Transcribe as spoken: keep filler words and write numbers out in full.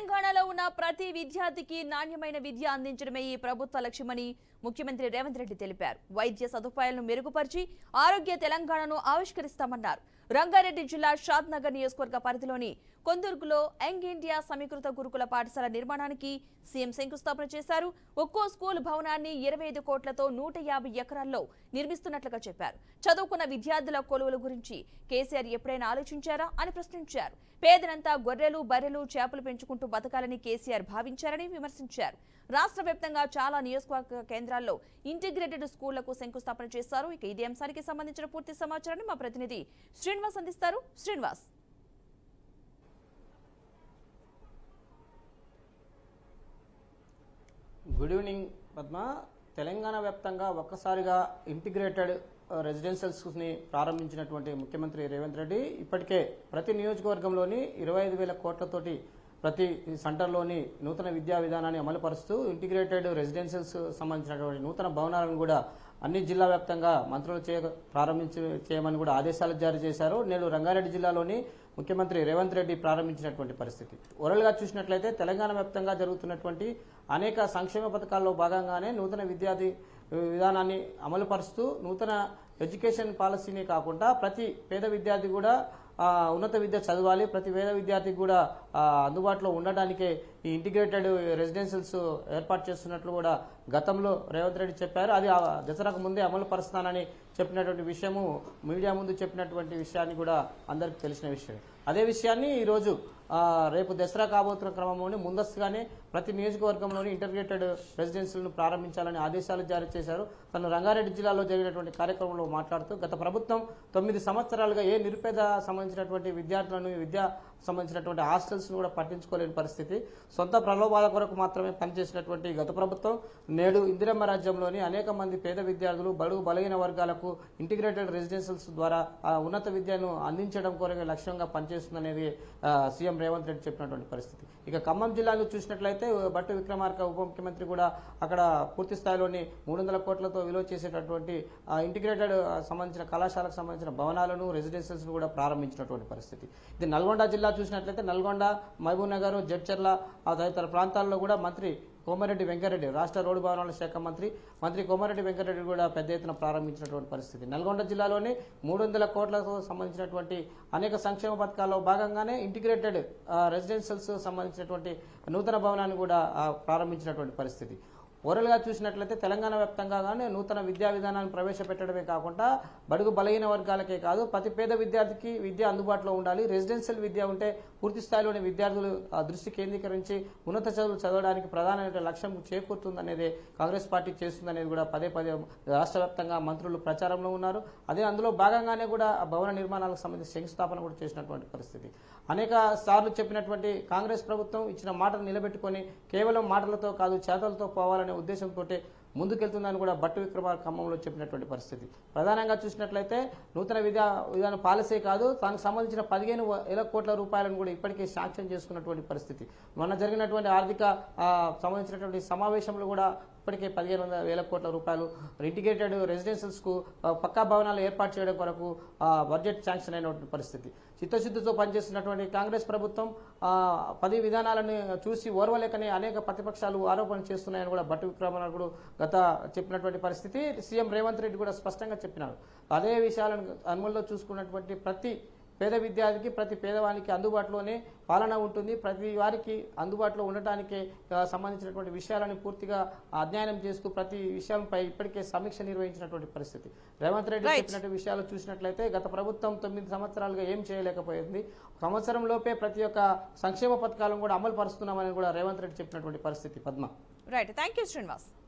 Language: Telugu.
తెలంగాణలో ఉన్న ప్రతి విద్యార్థికి నాణ్యమైన విద్య అందించడమే ఈ ప్రభుత్వ లక్ష్యమని ముఖ్యమంత్రి రేవంత్ రెడ్డి తెలిపారు. వైద్య సదుపాయాలను మెరుగుపరిచి ఆరోగ్య తెలంగాణను ఆవిష్కరిస్తామన్నారు. రంగారెడ్డి జిల్లా షాద్నగర్ నియోజకవర్గ పరిధిలోని కొందుర్గులో యంగ్ ఇండియా సమీకృత గురుకుల పాఠశాల నిర్మాణానికి సీఎం శంకుస్థాపన చేశారు. ఒక్కో స్కూల్ భవనాన్ని ఇరవై ఐదు కోట్లతో నూట యాభై ఎకరాల్లో నిర్మిస్తున్నట్లుగా చెప్పారు. చదువుకున్న విద్యార్థుల కొలువుల గురించి కేసీఆర్ ఎప్పుడైనా ఆలోచించారా అని ప్రశ్నించారు. పేదలంతా గొర్రెలు బర్రెలు చేపలు పెంచుకుంటూ బతకాలని కేసీఆర్ భావించారని విమర్శించారు. రాష్ట్ర వ్యాప్తంగా చాలా నియోజకవర్గ కేంద్రాల్లో ఇంటిగ్రేటెడ్ స్కూళ్లకు శంకుస్థాపన చేశారు. ఇక ఇదే అంశానికి సంబంధించిన పూర్తి సమాచారాన్ని మా ప్రతినిధి శ్రీనివాస్ అందిస్తారు. Srinivas, good evening Padma. తెలంగాణ వ్యాప్తంగా ఒక్కసారిగా ఇంటిగ్రేటెడ్ రెసిడెన్షియల్స్ని ప్రారంభించినటువంటి ముఖ్యమంత్రి రేవంత్ రెడ్డి ఇప్పటికే ప్రతి నియోజకవర్గంలోని ఇరవై ఐదు వేల కోట్లతోటి ప్రతి సెంటర్లోని నూతన విద్యా విధానాన్ని అమలుపరుస్తూ ఇంటిగ్రేటెడ్ రెసిడెన్షియల్స్ సంబంధించినటువంటి నూతన భవనాలను కూడా అన్ని జిల్లా వ్యాప్తంగా మంత్రులు చేయ ప్రారంభించి చేయమని కూడా ఆదేశాలు జారీ చేశారు. నేడు రంగారెడ్డి జిల్లాలోని ముఖ్యమంత్రి రేవంత్ రెడ్డి ప్రారంభించినటువంటి పరిస్థితి. ఓవరాల్గా చూసినట్లయితే తెలంగాణ వ్యాప్తంగా జరుగుతున్నటువంటి అనేక సంక్షేమ పథకాల్లో భాగంగానే నూతన విద్యార్థి విధానాన్ని అమలుపరుస్తూ నూతన ఎడ్యుకేషన్ పాలసీనే కాకుండా ప్రతి పేద విద్యార్థి కూడా ఉన్నత విద్య చదవాలి, ప్రతి పేద విద్యార్థికి కూడా అందుబాటులో ఉండడానికే ఈ ఇంటిగ్రేటెడ్ రెసిడెన్షియల్స్ ఏర్పాటు చేస్తున్నట్లు కూడా గతంలో రేవంత్ రెడ్డి చెప్పారు. అది దసరాకు ముందే అమలు పరుస్తానని చెప్పినటువంటి విషయము మీడియా ముందు చెప్పినటువంటి విషయాన్ని కూడా అందరికీ తెలిసిన విషయం. అదే విషయాన్ని ఈరోజు రేపు దసరా కాబోతున్న క్రమంలోనే ముందస్తుగానే ప్రతి నియోజకవర్గంలోని ఇంటిగ్రేటెడ్ రెసిడెన్షియల్ను ప్రారంభించాలని ఆదేశాలు జారీ చేశారు. తను రంగారెడ్డి జిల్లాలో జరిగినటువంటి కార్యక్రమంలో మాట్లాడుతూ గత ప్రభుత్వం తొమ్మిది సంవత్సరాలుగా ఏ నిరుపేద సంబంధించినటువంటి విద్యార్థులను విద్యా సంబంధించినటువంటి హాస్టల్స్ కూడా పట్టించుకోలేని పరిస్థితి, సొంత ప్రలోభాల కొరకు మాత్రమే పనిచేసినటువంటి గత ప్రభుత్వం నేడు ఇందిరమ్మ రాజ్యంలోని అనేక మంది పేద విద్యార్థులు బడుగు బలహీన వర్గాలకు ఇంటిగ్రేటెడ్ రెసిడెన్షియల్స్ ద్వారా ఉన్నత విద్యను అందించడం కొరకే లక్ష్యంగా పనిచేస్తుందనేది సీఎం రేవంత్ రెడ్డి చెప్పినటువంటి పరిస్థితి. ఇక ఖమ్మం జిల్లాలో చూసినట్లయితే బట్టు విక్రమార్క ఉప ముఖ్యమంత్రి కూడా అక్కడ పూర్తి స్థాయిలోని మూడు వందల కోట్లతో విలువ చేసేటటువంటి ఇంటిగ్రేటెడ్ సంబంధించిన కళాశాలకు సంబంధించిన భవనాలను రెసిడెన్షియల్స్ కూడా ప్రారంభించినటువంటి పరిస్థితి. ఇది నల్గొండ జిల్లా చూసినట్లయితే నల్గొండ, మహబూబ్ నగర్, జడ్చర్ల తదితర ప్రాంతాల్లో కూడా మంత్రి కోమరెడ్డి వెంకరెడ్డి రాష్ట్ర రోడ్డు భవనాల శాఖ మంత్రి మంత్రి కోమరెడ్డి వెంకరెడ్డి కూడా పెద్ద ఎత్తున ప్రారంభించినటువంటి పరిస్థితి. నల్గొండ జిల్లాలోని మూడు వందల కోట్లతో సంబంధించినటువంటి అనేక సంక్షేమ పథకాల్లో భాగంగానే ఇంటిగ్రేటెడ్ రెసిడెన్షియల్స్ సంబంధించినటువంటి నూతన భవనాన్ని కూడా ప్రారంభించినటువంటి పరిస్థితి. ఓవరాల్గా చూసినట్లయితే తెలంగాణ వ్యాప్తంగానే నూతన విద్యా విధానాన్ని ప్రవేశపెట్టడమే కాకుండా బడుగు బలహీన వర్గాలకే కాదు ప్రతి పేద విద్యార్థికి విద్య అందుబాటులో ఉండాలి. రెసిడెన్షియల్ విద్య ఉంటే పూర్తి స్థాయిలోని విద్యార్థులు దృష్టి కేంద్రీకరించి ఉన్నత చదువులు చదవడానికి ప్రధానమైన లక్ష్యం చేకూరుతుందనేది కాంగ్రెస్ పార్టీ చేస్తుందనేది కూడా పదే పదే రాష్ట్ర వ్యాప్తంగా మంత్రులు ప్రచారంలో ఉన్నారు. అదే అందులో భాగంగానే కూడా భవన నిర్మాణాలకు సంబంధించి శంకుస్థాపన కూడా చేసినటువంటి పరిస్థితి. అనేక సార్లు చెప్పినటువంటి కాంగ్రెస్ ప్రభుత్వం ఇచ్చిన మాటను నిలబెట్టుకొని కేవలం మాటలతో కాదు చేతలతో పోవాలనే ఉద్దేశంతో ముందుకెళ్తుందని కూడా బట్టు విక్రమార్క ఖమ్మంలో చెప్పినటువంటి పరిస్థితి. ప్రధానంగా చూసినట్లయితే నూతన విద్యా విధాన పాలసీ కాదు దానికి సంబంధించిన పదిహేను వేల కోట్ల రూపాయలను కూడా ఇప్పటికే శాంక్షన్ చేసుకున్నటువంటి పరిస్థితి. మొన్న జరిగినటువంటి ఆర్థిక సంబంధించినటువంటి సమావేశంలో కూడా ఇప్పటికే పదిహేను వందల వేల కోట్ల రూపాయలు ఇంటిగ్రేటెడ్ రెసిడెన్షియల్స్ కు పక్కా భవనాలు ఏర్పాటు చేయడం కొరకు బడ్జెట్ శాంక్షన్ అయినటువంటి పరిస్థితి. చిత్తశుద్ధితో పనిచేస్తున్నటువంటి కాంగ్రెస్ ప్రభుత్వం పది విధానాలను చూసి ఓర్వలేకనే అనేక ప్రతిపక్షాలు ఆరోపణలు చేస్తున్నాయని కూడా బట్టు విక్రమార్కుడు గత చెప్పినటువంటి పరిస్థితి. సీఎం రేవంత్ రెడ్డి కూడా స్పష్టంగా చెప్పినారు. అదే విషయాలను అమలులో చూసుకున్నటువంటి ప్రతి పేద విద్యార్థికి ప్రతి పేదవానికి అందుబాటులోనే పాలన ఉంటుంది. ప్రతి వారికి అందుబాటులో ఉండటానికి సంబంధించినటువంటి విషయాలను పూర్తిగా అధ్యయనం చేస్తూ ప్రతి విషయంపై ఇప్పటికే సమీక్ష నిర్వహించినటువంటి పరిస్థితి. రేవంత్ రెడ్డి చెప్పినటువంటి విషయాలు చూసినట్లయితే గత ప్రభుత్వం తొమ్మిది సంవత్సరాలుగా ఏం చేయలేకపోయింది, సంవత్సరం లోపే ప్రతి ఒక్క సంక్షేమ పథకాలను కూడా అమలు పరుస్తున్నామని కూడా రేవంత్ రెడ్డి చెప్పినటువంటి పరిస్థితి. Padma. Right, thank you Srinivas.